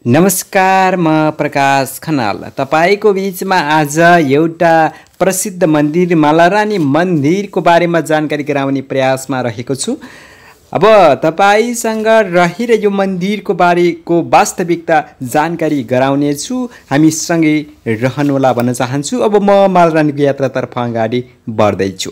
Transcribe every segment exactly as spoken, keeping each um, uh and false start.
नमस्कार, म प्रकाश खनाल तपाईको बीचमा आज एउटा प्रसिद्ध मन्दिर मालारानी मन्दिरको बारेमा जानकारी गराउने प्रयासमा रहेको छु। अब तपाईसँग रहेर यो मन्दिरको बारेको वास्तविकता जानकारी गराउने छु। हामी सँगै रहनुहोला भन्न चाहन्छु। अब म मालारानीको यात्रातर्फ अगाडि बढ्दैछु।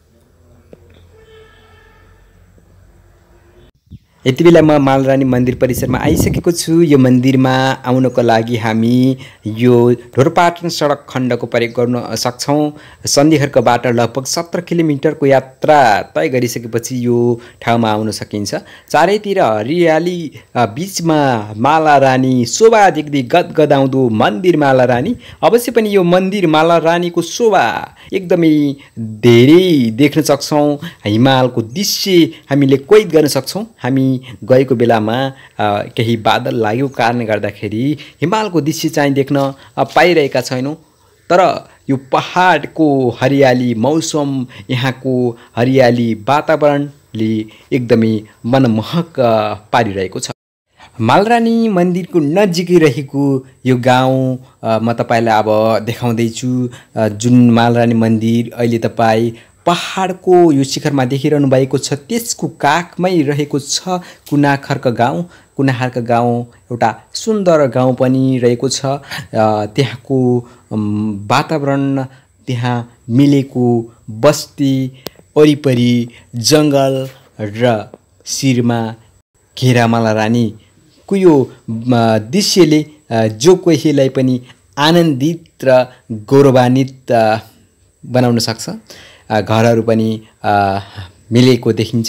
यति बेला म मालारानी मन्दिर परिसरमा आइसकेको छु। यो मन्दिरमा आउनको लागि हामी यो ढोरपाटन सडक खण्डको प्रयोग गर्न सक्छौँ। सन्धिखर्कबाट लगभग सत्र किलोमिटरको यात्रा तय गरिसकेपछि यो ठाउँमा आउन सकिन्छ। चारैतिर हरियाली बीचमा मालारानी शोभा देख्दै गदगदाउँदो मन्दिर मालारानी। अवश्य पनि यो मन्दिर मालारानीको शोभा एकदमै धेरै देख्न सक्छौँ। हिमालको दृश्य हामीले कैद गर्न सक्छौँ। हामी गएको बेलामा केही बादल लागेको कारणले गर्दाखेरि हिमालको दृश्य चाहिँ देख्न पाइरहेका छैनौँ। तर यो पहाडको हरियाली मौसम, यहाँको हरियाली वातावरणले एकदमै मनमोहक पारिरहेको छ। मालारानी मन्दिरको नजिकै रहेको यो गाउँ म तपाईँलाई अब देखाउँदैछु। जुन मालारानी मन्दिर अहिले तपाईँ पहाडको यो शिखरमा देखिरहनु भएको छ, त्यसको काखमै रहेको छ कुनाखर्क गाउँ। कुनाखर्क गाउँ एउटा सुन्दर गाउँ पनि रहेको छ। त्यहाँको वातावरण, त्यहाँ मिलेको बस्ती, वरिपरि जङ्गल र शिरमा घेरा मालारानीको यो दृश्यले जो कोहीलाई पनि आनन्दित र गौरवान्वित बनाउन सक्छ। घरहरू पनि मिलेको देखिन्छ।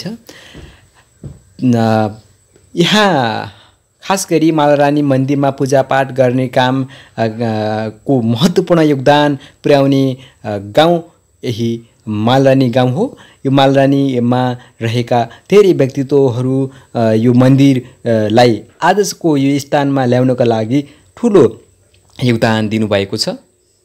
यहाँ खास गरी मालारानी मन्दिरमा पूजापाठ गर्ने काम को महत्त्वपूर्ण योगदान पुर्याउने गाउँ यही मालारानी गाउँ हो। यो मालारानीमा रहेका धेरै व्यक्तित्वहरू यो मन्दिरलाई आजको यो स्थानमा ल्याउनका लागि ठुलो योगदान दिनुभएको छ।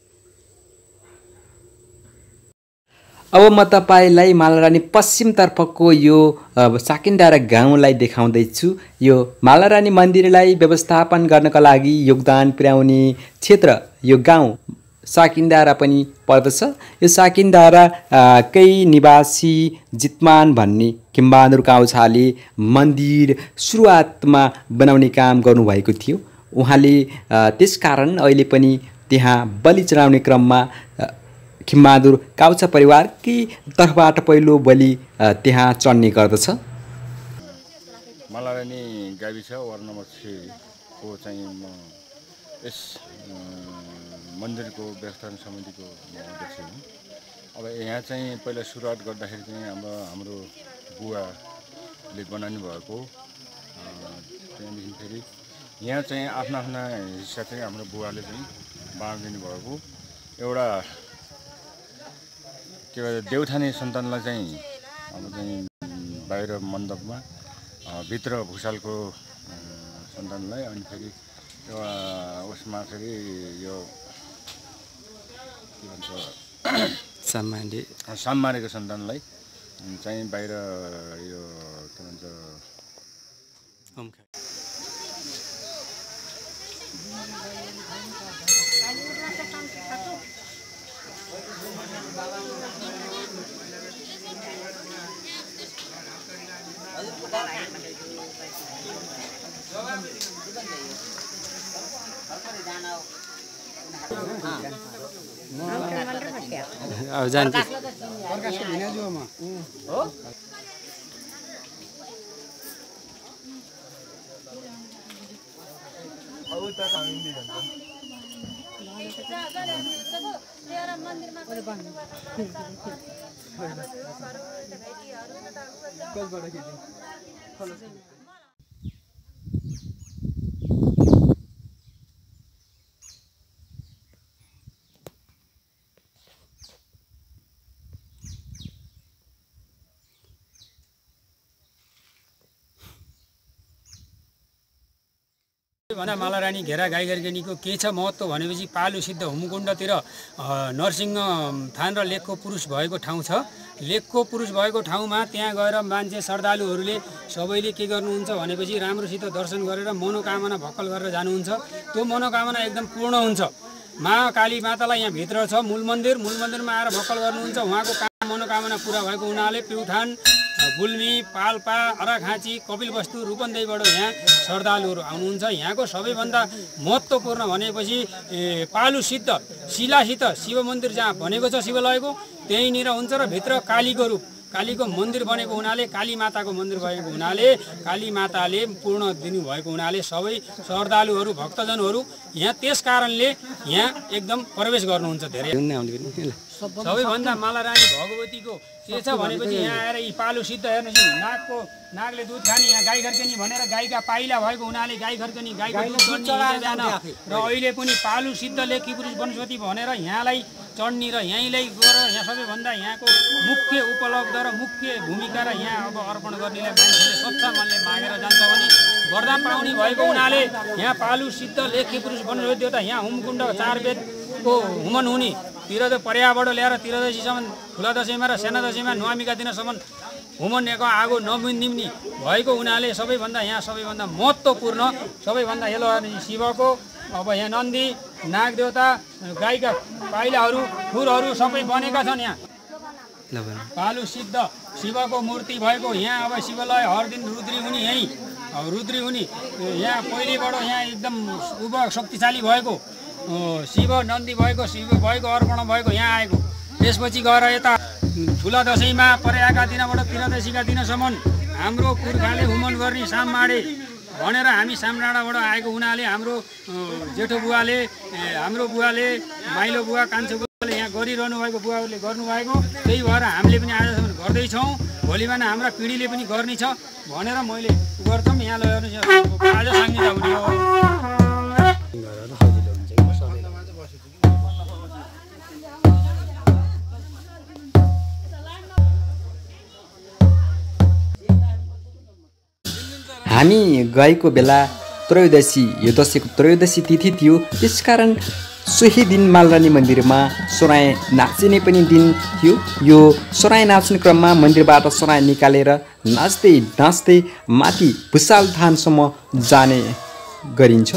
अब म तपाईलाई मालारानी पश्चिमतर्फको यो साकिन्डारा गाउँलाई देखाउँदैछु। यो मालारानी मन्दिरलाई व्यवस्थापन गर्नका लागि योगदान पुर्याउने क्षेत्र यो गाउँ साकिन्डारा पनि पर्दछ। यो साकिन्डारा कै निवासी जितमान भन्ने खिम्बहादुर काउछाले मन्दिर सुरुवातमा बनाउने काम गर्नुभएको थियो। उहाँले त्यसकारण अहिले पनि त्यहाँ बलि चढाउने क्रममा खिम्बहादुर काउछा परिवारकै तर्फबाट पहिलो बलि त्यहाँ चढ्ने गर्दछ। मालारानी गाविस वार्ड नम्बर थ्री को चाहिँ म यस मन्दिरको व्यवस्थापन समितिको अध्यक्ष हुँ। अब यहाँ चाहिँ पहिला सुरुवात गर्दाखेरि चाहिँ हाम्रो हाम्रो बुवाले बनाउनु भएको, त्यहाँदेखि फेरि यहाँ चाहिँ आफ्ना आफ्ना हिस्सा चाहिँ हाम्रो बुवाले चाहिँ बाँडिदिनु भएको। एउटा के भन्छ देउठाने सन्तानलाई चाहिँ अब चाहिँ बाहिर मण्डपमा, भित्र भुषालको सन्तानलाई, अनि फेरि एउटा उसमा फेरि यो के भन्छ सामान्य साम्मारेको सन्तानलाई चाहिँ बाहिर यो के भन्छ अब जान्छ सबैभन्दा मालारानी घेरा गाईघरगेनीको के छ महत्त्व भनेपछि पालु सिद्ध हुमकुण्डतिर नरसिंह थान र लेखको पुरुष भएको ठाउँ छ। लेखको पुरुष भएको ठाउँमा त्यहाँ गएर मान्छे श्रद्धालुहरूले सबैले के गर्नुहुन्छ भनेपछि राम्रोसित दर्शन गरेर मनोकामना भक्कल गरेर जानुहुन्छ। त्यो मनोकामना एकदम पूर्ण हुन्छ। मा काली मातालाई यहाँ भित्र छ मूल मन्दिर, मूल मन्दिरमा आएर भक्कल गर्नुहुन्छ। उहाँको मनोकामना पुरा भएको हुनाले प्युठान, गुल्मी, पाल्पा, अराखाँची, कपिलवस्तु, रूपन्देहीबाट यहाँ श्रद्धालुहरू आउनुहुन्छ। यहाँको सबैभन्दा महत्त्वपूर्ण भनेपछि पालु सिद्ध शिलासित शिव मन्दिर जहाँ बनेको छ शिवालयको त्यहीँनिर हुन्छ र भित्र कालीको रूप कालीको मन्दिर बनेको हुनाले, काली माताको मन्दिर भएको हुनाले, काली माताले पूर्ण दिनुभएको हुनाले सबै श्रद्धालुहरू भक्तजनहरू यहाँ त्यस कारणले यहाँ एकदम प्रवेश गर्नुहुन्छ। धेरै सबैभन्दा मालारानी भगवतीको के छ भनेपछि यहाँ आएर यी पालु सिद्ध हेर्नुहोस्, नागको नागले दुध खाने, यहाँ गाई घर्कनी भनेर गाईका पाइला भएको हुनाले गाई घर्कनी गाईको दुध जान र अहिले पनि पालु सिद्ध लेखी पुरुष वनस्पति भनेर यहाँलाई चढ्ने र यहीँलाई गएर यहाँ सबैभन्दा यहाँको मुख्य उपलब्ध र मुख्य भूमिका र यहाँ अब अर्पण गर्नेलाई मान्छेले स्वच्छ मनले मागेर जान्छ भने वरदान पाउने भएको हुनाले यहाँ पालु सिद्ध लेखी पुरुष वनस्पति देवता यहाँ हुमकुण्ड चार वेदको हुमन हुने तिरद पर्याबाट ल्याएर तिरदशीसम्म ठुला दशैँमा र साना दशैँमा नवमीका दिनसम्म हुमनको आगो ननिम्ने भएको हुनाले सबैभन्दा यहाँ सबैभन्दा महत्त्वपूर्ण सबैभन्दा हेलो शिवको अब यहाँ नन्दी नागदेवता गाईका पाइलाहरू खुरहरू सबै बनेका छन्। यहाँ पालु सिद्ध शिवको मूर्ति भएको यहाँ अब शिवलय हर दिन रुद्री हुने यहीँ रुद्री हुने यहाँ पहिलेबाट यहाँ एकदम उप शक्तिशाली भएको शिव नन्दी भएको शिव भएको अर्पण भएको यहाँ आएको। त्यसपछि गएर यता ठुला दशैँमा परेका दिनबाट त्रिदशीका दिनसम्म हाम्रो पुर्खाले हुमन गर्ने साममाडे भनेर हामी सामडाँडाबाट आएको हुनाले हाम्रो जेठो बुवाले हाम्रो बुवाले माइलो बुवा कान्छो बुवाले यहाँ गरिरहनु भएको बुवाहरूले गर्नुभएको त्यही भएर हामीले पनि आजसम्म गर्दैछौँ। भोलिमा हाम्रा पिँढीले पनि गर्ने छ भनेर मैले गर्छौँ। यहाँ लगेर आज साङ्गीता हुने हो। हामी गएको बेला त्रयोदशी यो दशैँको त्रयोदशी तिथि थियो। त्यसकारण सोही दिन मालरानी मन्दिरमा सोराय नाचिने पनि दिन थियो। यो सोराय नाच्ने क्रममा मन्दिरबाट सोराय निकालेर नाच्दै नाच्दै माथि भुसाल थानसम्म जाने गरिन्छ।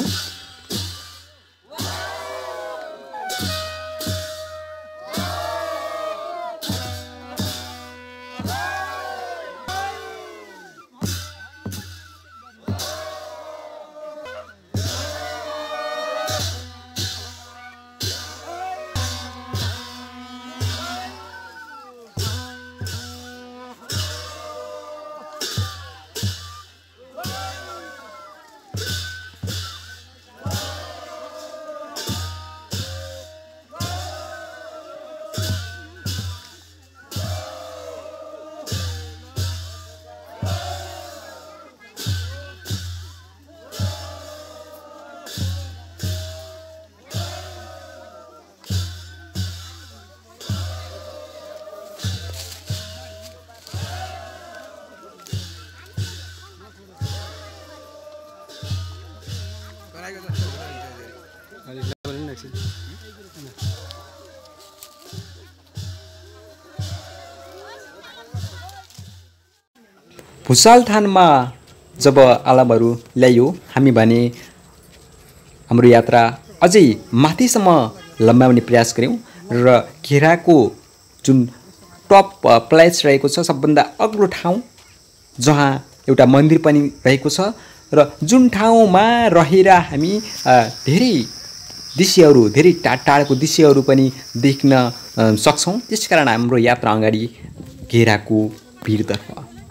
भुसाल थानमा जब आलामहरू ल्यायो हामी भने हाम्रो यात्रा अझै माथिसम्म लम्ब्याउने प्रयास गऱ्यौँ र घेराको जुन टप प्लेस रहेको छ सबभन्दा अग्लो ठाउँ जहाँ एउटा मन्दिर पनि रहेको छ र जुन ठाउँमा रहेर हामी धेरै दृश्यहरू धेरै टाढ टाढको दृश्यहरू पनि देख्न सक्छौँ। त्यसकारण हाम्रो यात्रा अगाडि घेराको भिरतर्फ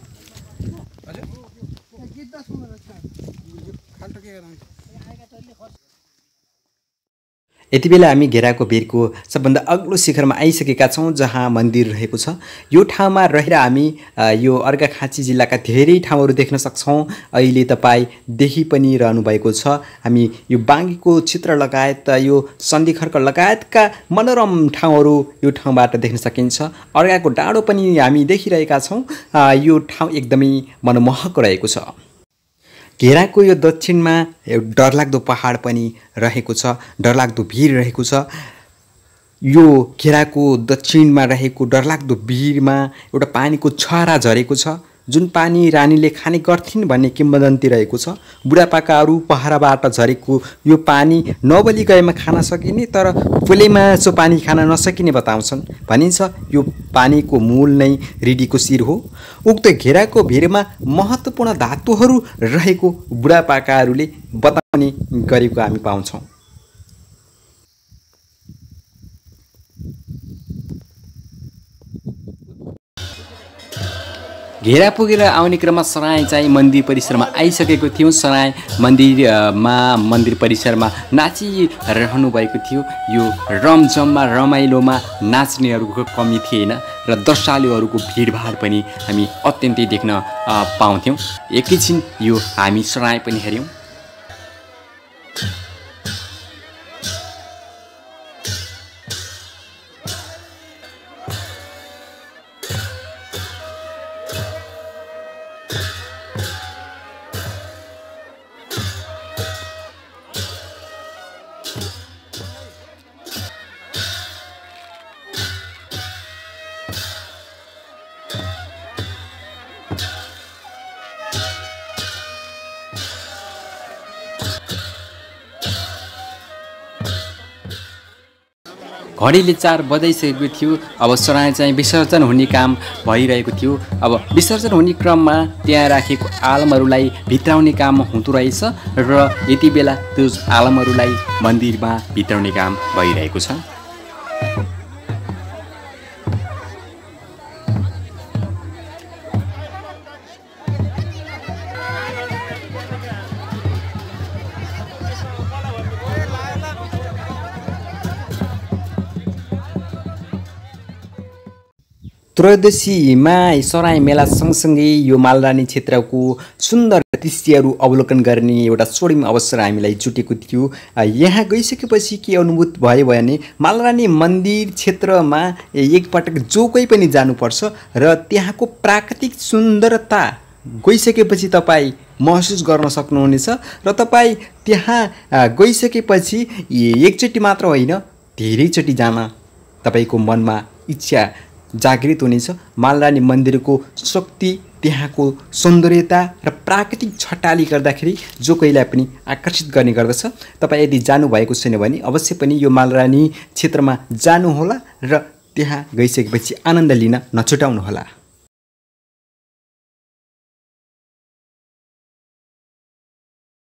यति बेला हामी घेराको भिरको सबभन्दा अग्लो शिखरमा आइसकेका छौँ जहाँ मन्दिर रहेको छ। यो ठाउँमा रहेर हामी यो अर्घाखाँची जिल्लाका धेरै ठाउँहरू देख्न सक्छौँ। अहिले तपाईँ देखि पनि रहनु भएको छ। हामी यो बाङ्गीको चित्र लगायत यो सन्धिखर्क लगायतका मनोरम ठाउँहरू यो ठाउँबाट देख्न सकिन्छ। अर्घाको डाँडो पनि हामी देखिरहेका छौँ। यो ठाउँ एकदमै मनमोहक रहेको छ। घेराको यो दक्षिणमा डरलाग्दो पहाड पनि रहेको छ, डरलाग्दो भिर रहेको छ। यो घेराको दक्षिणमा रहेको डरलाग्दो भिरमा एउटा पानीको छहरा झरेको छ, जुन पानी रानीले खाने गर्थिन् भन्ने किम्वदन्ती रहेको छ। बुढापाकाहरू पहराबाट झरेको यो पानी नबली गएमा खान सकिने तर फुलेमा सो पानी खान नसकिने बताउँछन्। भनिन्छ यो पानीको मूल नै रिडीको शिर हो। उक्त घेराको भिरमा महत्त्वपूर्ण धातुहरू रहेको बुढापाकाहरूले बताउने गरेको हामी पाउँछौँ। घेरा पुगेर आउने क्रममा सराय चाहिँ मन्दिर परिसरमा आइसकेको थियौँ। सराय मन्दिरमा मन्दिर परिसरमा नाचिरहनु भएको थियो। यो रमझममा रमाइलोमा नाच्नेहरूको कमी थिएन र दर्शालुहरूको भिडभाड पनि हामी अत्यन्तै देख्न पाउँथ्यौँ। एकैछिन यो हामी सराय पनि हेऱ्यौँ। घडीले चार बजाइसकेको थियो। अब सराय चाहिँ विसर्जन हुने काम भइरहेको थियो। अब विसर्जन हुने क्रममा त्यहाँ राखेको आलमहरूलाई भित्राउने काम हुँदो रहेछ र यति बेला त्यो आलमहरूलाई मन्दिरमा भित्राउने काम भइरहेको छ। त्रयोदशीमा सराय मेला सँगसँगै यो मालरानी क्षेत्रको सुन्दर दृश्यहरू अवलोकन गर्ने एउटा स्वर्णिम अवसर हामीलाई जुटेको थियो। यहाँ गइसकेपछि के अनुभूत भयो भने मालरानी मन्दिर क्षेत्रमा एकपटक जो कोही पनि जानुपर्छ र त्यहाँको प्राकृतिक सुन्दरता गइसकेपछि तपाईँ महसुस गर्न सक्नुहुनेछ र तपाईँ त्यहाँ गइसकेपछि एकचोटि मात्र होइन धेरैचोटि जान तपाईँको मनमा इच्छा जागृत हुनेछ। मालरानी मन्दिरको शक्ति, त्यहाँको सौन्दर्यता र प्राकृतिक छटाली गर्दाखेरि जो कोहीलाई पनि आकर्षित गर्ने गर्दछ। तपाईँ यदि जानुभएको छैन भने अवश्य पनि यो मालरानी क्षेत्रमा जानुहोला र त्यहाँ गइसकेपछि आनन्द लिन नछुटाउनुहोला।